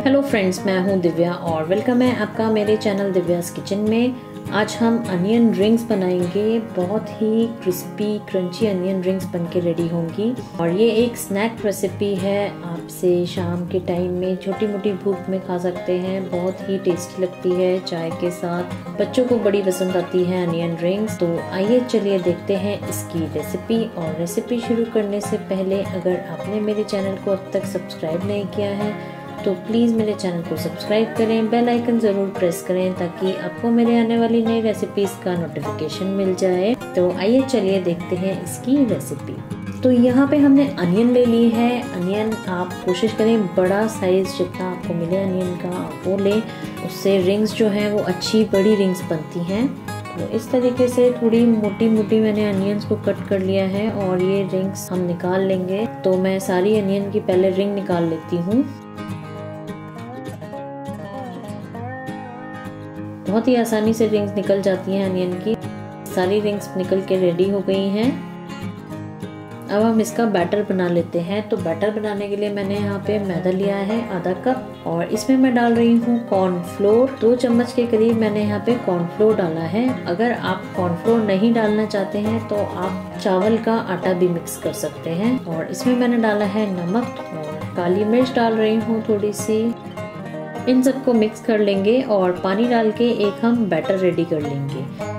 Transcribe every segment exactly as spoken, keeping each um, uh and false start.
Hello friends, मैं हूं दिव्या और वेलकम है आपका मेरे चैनल दिव्यास किचन में। आज हम अनियन रिंग्स बनाएंगे। बहुत ही क्रिस्पी क्रंची अनियन रिंग्स बनके रेडी होंगी और ये एक स्नैक रेसिपी है। आपसे शाम के टाइम में छोटी मोटी भूख में खा सकते हैं। बहुत ही टेस्टी लगती है चाय के साथ। बच्चों को बड़ी पसंद आती है अनियन रिंग्स। तो आइए चलिए देखते हैं इसकी रेसिपी। और रेसिपी शुरू करने से पहले अगर आपने मेरे चैनल को अब तक सब्सक्राइब नहीं किया है तो प्लीज़ मेरे चैनल को सब्सक्राइब करें, बेल आइकन ज़रूर प्रेस करें ताकि आपको मेरे आने वाली नई रेसिपीज़ का नोटिफिकेशन मिल जाए। तो आइए चलिए देखते हैं इसकी रेसिपी। तो यहाँ पे हमने अनियन ले ली है। अनियन आप कोशिश करें बड़ा साइज़ जितना आपको मिले अनियन का आप वो लें। उससे रिंग्स जो हैं वो अच्छी बड़ी रिंग्स बनती हैं। तो इस तरीके से थोड़ी मोटी मोटी मैंने अनियंस को कट कर लिया है और ये रिंग्स हम निकाल लेंगे। तो मैं सारी अनियन की पहले रिंग निकाल लेती हूँ। बहुत ही आसानी से रिंग्स निकल जाती हैं अनियन की। सारी रिंग्स निकल के रेडी हो गई हैं। अब हम इसका बैटर बना लेते हैं। तो बैटर बनाने के लिए मैंने यहाँ पे मैदा लिया है आधा कप और इसमें मैं डाल रही हूँ कॉर्नफ्लोर। दो चम्मच के करीब मैंने यहाँ पे कॉर्नफ्लोर डाला है। अगर आप कॉर्नफ्लोर नहीं डालना चाहते हैं तो आप चावल का आटा भी मिक्स कर सकते हैं। और इसमें मैंने डाला है नमक और काली मिर्च डाल रही हूँ थोड़ी सी। इन सबको मिक्स कर लेंगे और पानी डाल के एक हम बैटर रेडी कर लेंगे।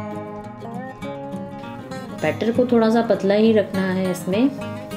बैटर को थोड़ा सा पतला ही रखना है इसमें।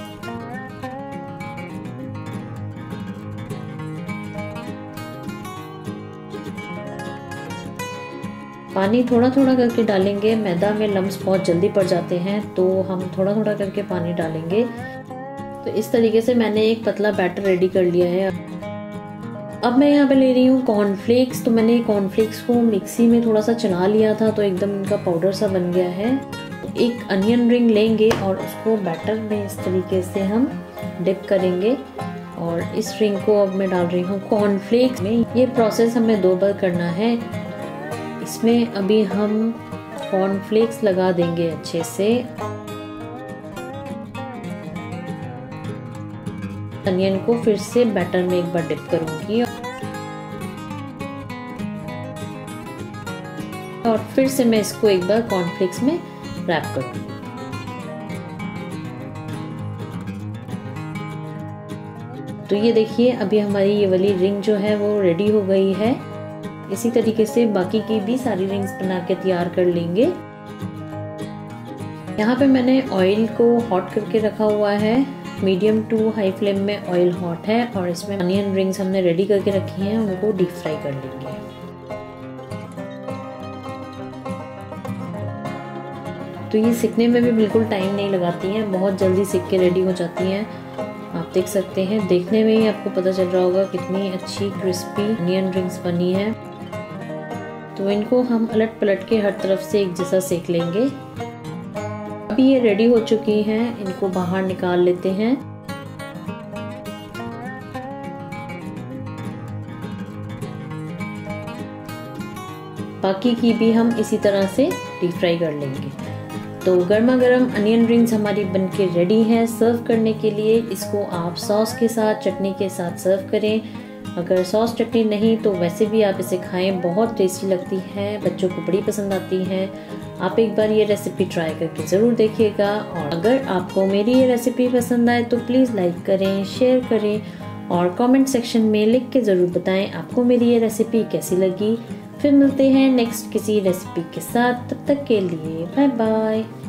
पानी थोड़ा थोड़ा करके डालेंगे। मैदा में लम्स बहुत जल्दी पड़ जाते हैं तो हम थोड़ा थोड़ा करके पानी डालेंगे। तो इस तरीके से मैंने एक पतला बैटर रेडी कर लिया है। अब मैं यहाँ पे ले रही हूँ कॉर्नफ्लेक्स। तो मैंने कॉर्नफ्लेक्स को मिक्सी में थोड़ा सा चला लिया था तो एकदम इनका पाउडर सा बन गया है। एक अनियन रिंग लेंगे और उसको बैटर में इस तरीके से हम डिप करेंगे और इस रिंग को अब मैं डाल रही हूँ कॉर्नफ्लेक्स में। ये प्रोसेस हमें दो बार करना है। इसमें अभी हम कॉर्नफ्लेक्स लगा देंगे अच्छे से। अनियन को फिर से बैटर में एक बार डिप करूंगी और फिर से मैं इसको एक बार कॉर्नफ्लेक्स में रैप करूंगी। तो ये देखिए अभी हमारी ये वाली रिंग जो है वो रेडी हो गई है। इसी तरीके से बाकी की भी सारी रिंग्स बना के तैयार कर लेंगे। यहाँ पे मैंने ऑयल को हॉट करके रखा हुआ है। मीडियम टू हाई फ्लेम में ऑयल हॉट है और इसमें अनियन रिंग्स हमने रेडी करके रखी हैं, उनको डीप फ्राई कर लेंगे। तो ये सिकने में भी बिल्कुल टाइम नहीं लगाती हैं, बहुत जल्दी सिक के रेडी हो जाती हैं। आप देख सकते हैं, देखने में ही आपको पता चल रहा होगा कितनी अच्छी क्रिस्पी अनियन रिंग्स बनी है। तो इनको हम अलट पलट के हर तरफ से एक जैसा सेक लेंगे। अभी ये रेडी हो चुकी हैं, इनको बाहर निकाल लेते हैं। बाकी की भी हम इसी तरह से डीप फ्राई कर लेंगे। तो गर्मा गर्म अनियन रिंग्स हमारी बनके रेडी हैं सर्व करने के लिए। इसको आप सॉस के साथ, चटनी के साथ सर्व करें। अगर सॉस चटनी नहीं तो वैसे भी आप इसे खाएं, बहुत टेस्टी लगती है, बच्चों को बड़ी पसंद आती है। आप एक बार ये रेसिपी ट्राई करके ज़रूर देखिएगा। और अगर आपको मेरी ये रेसिपी पसंद आए तो प्लीज़ लाइक करें, शेयर करें और कमेंट सेक्शन में लिख के ज़रूर बताएं आपको मेरी ये रेसिपी कैसी लगी। फिर मिलते हैं नेक्स्ट किसी रेसिपी के साथ। तब तक के लिए बाय बाय।